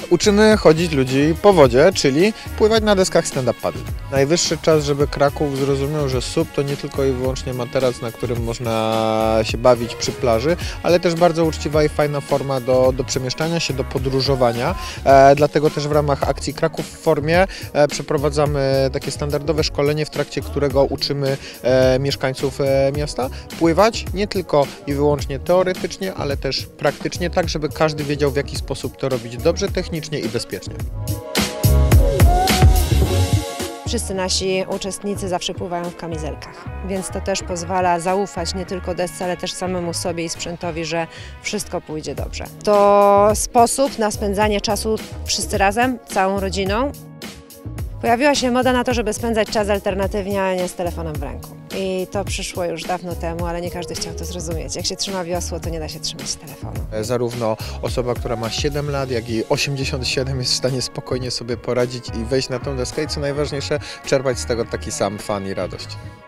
Uczymy chodzić ludzi po wodzie, czyli pływać na deskach stand-up paddle. Najwyższy czas, żeby Kraków zrozumiał, że SUP to nie tylko i wyłącznie materac, na którym można się bawić przy plaży, ale też bardzo uczciwa i fajna forma do przemieszczania się, do podróżowania. Dlatego też w ramach akcji Kraków w formie przeprowadzamy takie standardowe szkolenie, w trakcie którego uczymy mieszkańców miasta pływać nie tylko i wyłącznie teoretycznie, ale też praktycznie, tak żeby każdy wiedział, w jaki sposób to robić dobrze, technicznie i bezpiecznie. Wszyscy nasi uczestnicy zawsze pływają w kamizelkach, więc to też pozwala zaufać nie tylko desce, ale też samemu sobie i sprzętowi, że wszystko pójdzie dobrze. To sposób na spędzanie czasu wszyscy razem, całą rodziną. Pojawiła się moda na to, żeby spędzać czas alternatywnie, a nie z telefonem w ręku. I to przyszło już dawno temu, ale nie każdy chciał to zrozumieć. Jak się trzyma wiosło, to nie da się trzymać telefonu. Zarówno osoba, która ma 7 lat, jak i 87 jest w stanie spokojnie sobie poradzić i wejść na tą deskę i co najważniejsze, czerpać z tego taki sam fan i radość.